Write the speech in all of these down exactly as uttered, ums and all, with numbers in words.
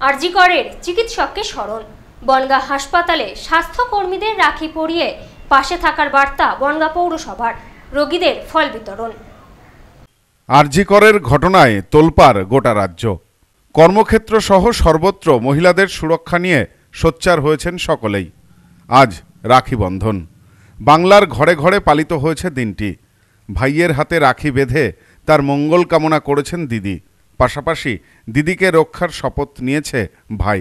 আরজি করের চিকিৎসককে স্মরণ। বনগাঁ হাসপাতালে স্বাস্থ্যকর্মীদের রাখি পরিয়ে পাশে থাকার বার্তা বনগাঁ পৌরসভার। রোগীদের ফল বিতরণ। আরজি করের ঘটনায় তোলপাড় গোটা রাজ্য। কর্মক্ষেত্র সহ সর্বত্র মহিলাদের সুরক্ষা নিয়ে সোচ্চার হয়েছেন সকলেই। আজ রাখি বন্ধন। বাংলার ঘরে ঘরে পালিত হয়েছে দিনটি। ভাইয়ের হাতে রাখি বেঁধে তার মঙ্গল কামনা করেছেন দিদি। পাশাপাশি দিদিকে রক্ষার শপথ নিয়েছে ভাই।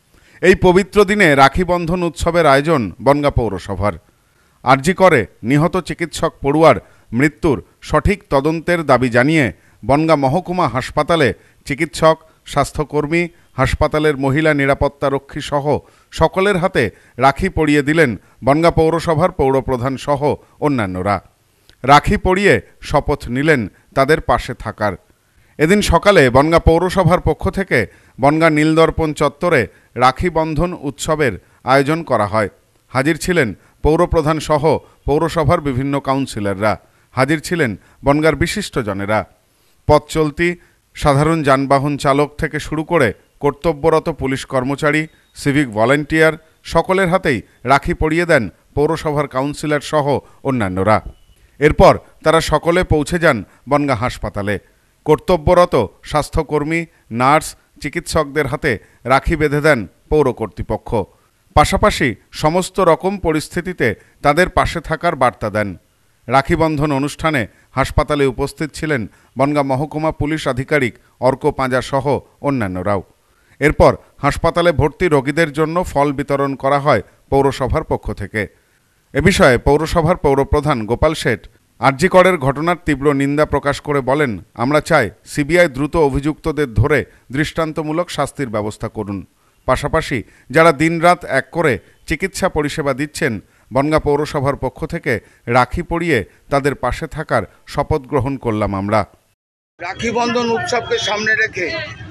এই পবিত্র দিনে রাখি বন্ধন উৎসবের আয়োজন বনগাঁ পৌরসভার। আরজি করে নিহত চিকিৎসক পড়ুয়ার মৃত্যুর সঠিক তদন্তের দাবি জানিয়ে বনগাঁ মহকুমা হাসপাতালে চিকিৎসক, স্বাস্থ্যকর্মী, হাসপাতালের মহিলা নিরাপত্তারক্ষী সহ সকলের হাতে রাখি পরিয়ে দিলেন বনগাঁ পৌরসভার পৌরপ্রধান সহ অন্যান্যরা। রাখি পরিয়ে শপথ নিলেন তাদের পাশে থাকার। এদিন সকালে বনগাঁ পৌরসভার পক্ষ থেকে বনগাঁ নীলদর্পণ চত্বরে রাখি বন্ধন উৎসবের আয়োজন করা হয়। হাজির ছিলেন পৌরপ্রধান সহ পৌরসভার বিভিন্ন কাউন্সিলররা। হাজির ছিলেন বনগাঁর বিশিষ্টজনেরা। পথ চলতি, সাধারণ যানবাহন চালক থেকে শুরু করে কর্তব্যরত পুলিশ কর্মচারী, সিভিক ভলান্টিয়ার সকলের হাতেই রাখি পরিয়ে দেন পৌরসভার কাউন্সিলর সহ অন্যান্যরা। এরপর তারা সকলে পৌঁছে যান বনগাঁ হাসপাতালে। কর্তব্যরত স্বাস্থ্যকর্মী, নার্স, চিকিৎসকদের হাতে রাখি বেঁধে দেন পৌর কর্তৃপক্ষ। পাশাপাশি সমস্ত রকম পরিস্থিতিতে তাদের পাশে থাকার বার্তা দেন। রাখি বন্ধন অনুষ্ঠানে হাসপাতালে উপস্থিত ছিলেন বনগাঁ মহকুমা পুলিশ আধিকারিক অর্ক পাঁজা সহ অন্যান্যরাও। এরপর হাসপাতালে ভর্তি রোগীদের জন্য ফল বিতরণ করা হয় পৌরসভার পক্ষ থেকে। এ বিষয়ে পৌরসভার পৌরপ্রধান গোপাল শেঠ আরজি করের ঘটনার তীব্র নিন্দা প্রকাশ করে বলেন, আমরা চাই সিবিআই দ্রুত অভিযুক্তদের ধরে দৃষ্টান্তমূলক শাস্তির ব্যবস্থা করুন। পাশাপাশি যারা দিনরাত এক করে চিকিৎসা পরিষেবা দিচ্ছেন, বনগাঁ পৌরসভার পক্ষ থেকে রাখি পরিয়ে তাদের পাশে থাকার শপথ গ্রহণ করলাম আমরা। রাখি বন্ধন উৎসবকে সামনে রেখে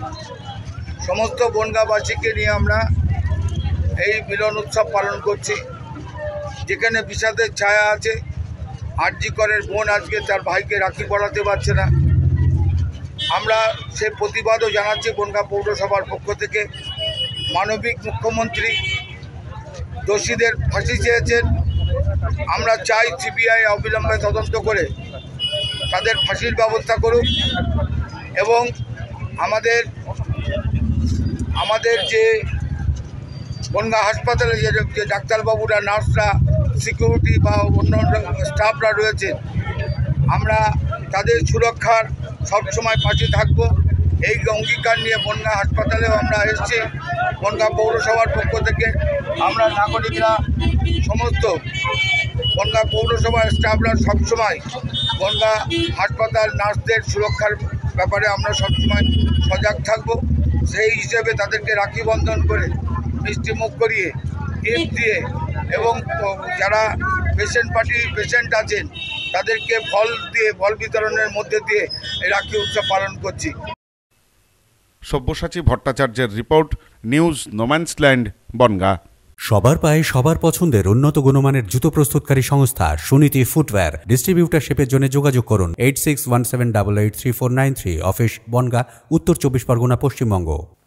সমস্ত বনগাঁবাসীকে নিয়ে আমরা এই মিলন উৎসব পালন করছি, যেখানে বিষাদের ছায়া আছে। আরজি করের বোন আজকে তার ভাইকে রাখি পরাতে পারছে না। আমরা সে প্রতিবাদও জানাচ্ছি বনগাঁ পৌরসভার পক্ষ থেকে। মানবিক মুখ্যমন্ত্রী দোষীদের ফাঁসি চেয়েছেন। আমরা চাই সিবিআই অবিলম্বে তদন্ত করে তাদের ফাঁসির ব্যবস্থা করুক এবং আমাদের আমাদের যে বনগাঁ হাসপাতালে যে যে ডাক্তারবাবুরা, নার্সরা, সিকিউরিটি বা অন্য স্টাফরা রয়েছেন, আমরা তাদের সুরক্ষার সবসময় পাশে থাকব। এই অঙ্গীকার নিয়ে বনগাঁ হাসপাতালেও আমরা এসেছি। বনগাঁ পৌরসভার পক্ষ থেকে আমরা নাগরিকরা, সমস্ত বনগাঁ পৌরসভার স্টাফরা সবসময় বনগাঁ হাসপাতাল নার্সদের সুরক্ষার ব্যাপারে আমরা সবসময় সজাগ থাকব। সেই হিসেবে তাদেরকে রাখি বন্ধন করে মিষ্টি মুখ করিয়ে, গিফট দিয়ে এবং যারা পেশেন্ট পার্টি পেশেন্ট আছেন তাদেরকে ফল দিয়ে, ফল বিতরণের মধ্যে দিয়ে এই রাখি উৎসব পালন করছি। সব্যসাচী ভট্টাচার্যের রিপোর্ট, নিউজ নোম্যান্সল্যান্ড, বনগাঁ। সবার পায়ে সবার পছন্দের উন্নত গুণমানের জুতো প্রস্তুতকারী সংস্থা সুনীতি ফুটওয়্যার। ডিস্ট্রিবিউটারশিপের জন্য যোগাযোগ করুন eight six one seven double eight three four nine three. Office Bongaon, উত্তর চব্বিশ পরগনা, পশ্চিমবঙ্গ।